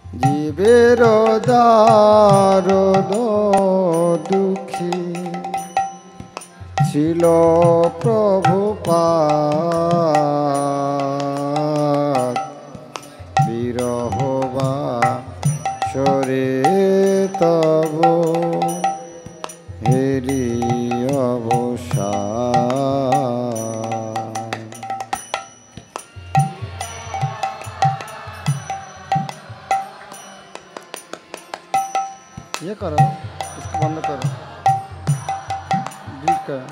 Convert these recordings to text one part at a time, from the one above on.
জীবের দারদ দুঃখী ছিল প্রভুপাদ, বিরহ বাসরে তব হেরি অবসান। ये करो, इसको बंद करो, ब्रेक करो।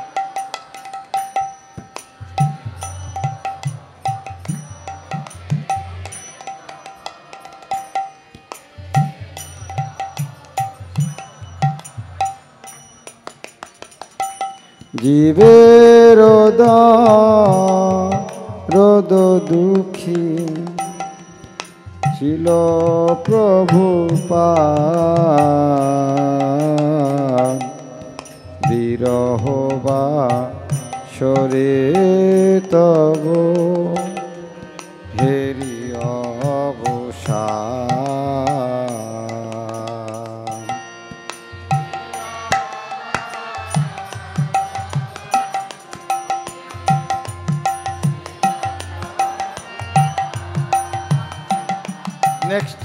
জীবের দারদ দুঃখী ছিল প্রভুপাদ, বিরহ বাসরে তব হেরি অবসান। नेक्स्ट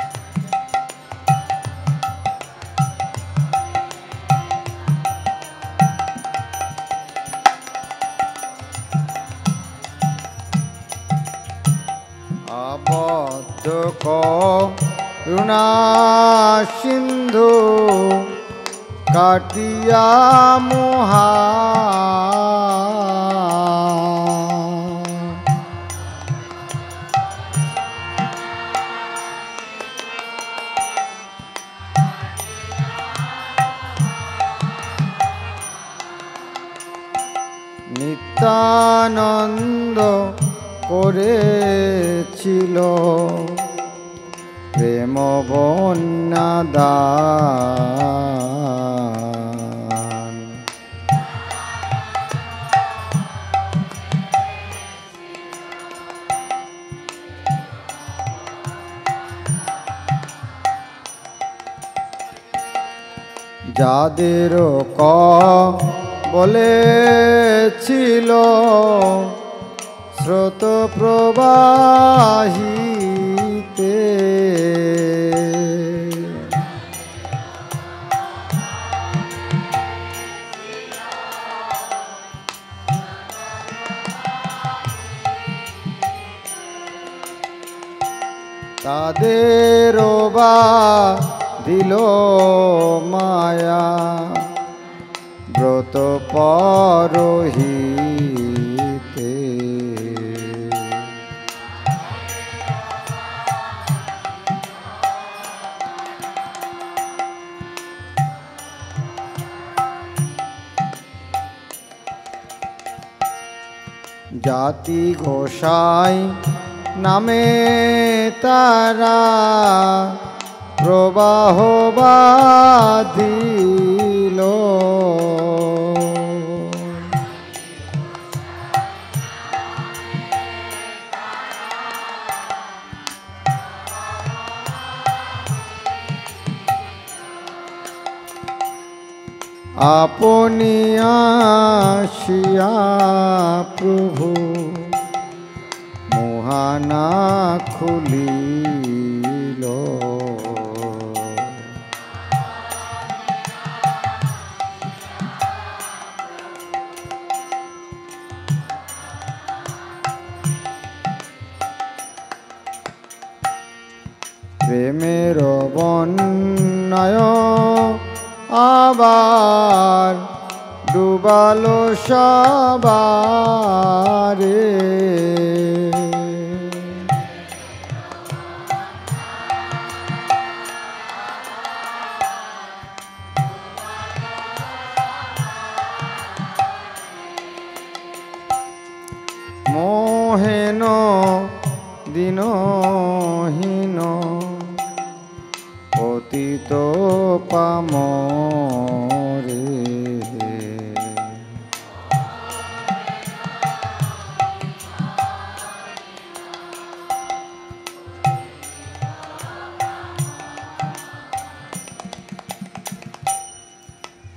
आबद्ध करुणा सिंधु काटिया मोहा, নিত্যানন্দ করেছিল প্রেম বন্যা দান। যাদের বলেছিল স্রোত প্রবাহিতে, তাদেরও বা দিল মায়া ব্রত পরহিতে। জাতি গোসাই নামে তারা প্রবাহ বাঁধিল, আপনি আসিয়া প্রভু মোহানা খুলিল। প্রেমের বন্যায় আবার ডুবালো সবারে, মোহেন দিনহীন পতিত পামরে,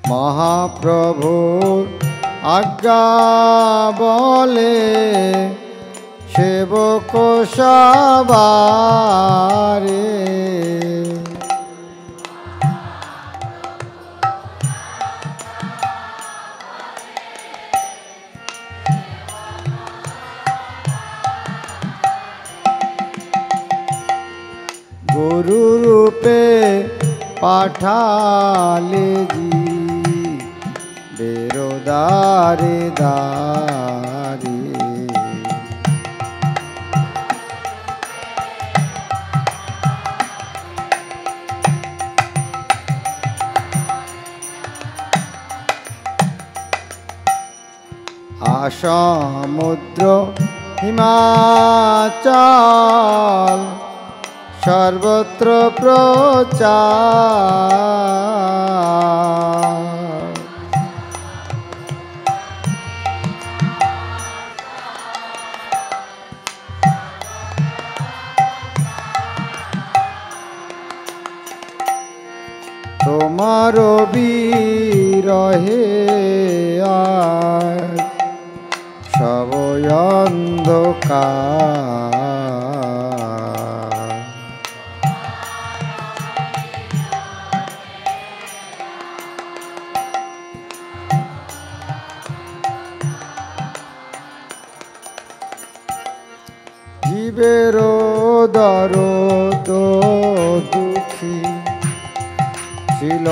মহাপ্রভুর আজ্ঞা বলে সেবক সবারে গুরু রূপে পাঠালে জি বেরোদারে দারে সমুদ্র হিমাচল সর্বত্র প্রচার তোমার বিরহে আজ সব অন্ধকার জীবের দরদ দুঃখী ছিল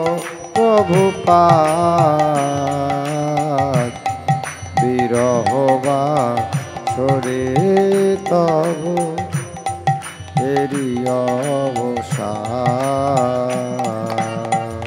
প্রভুপাদ বিরহ বাসরে তব এরি অবসাদ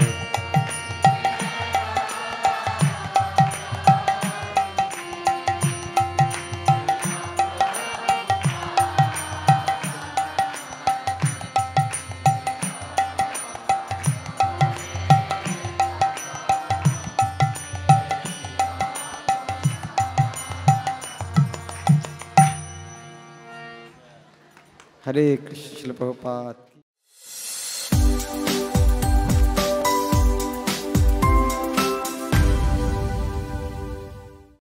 हरे कृष्ण प्रभुपाद।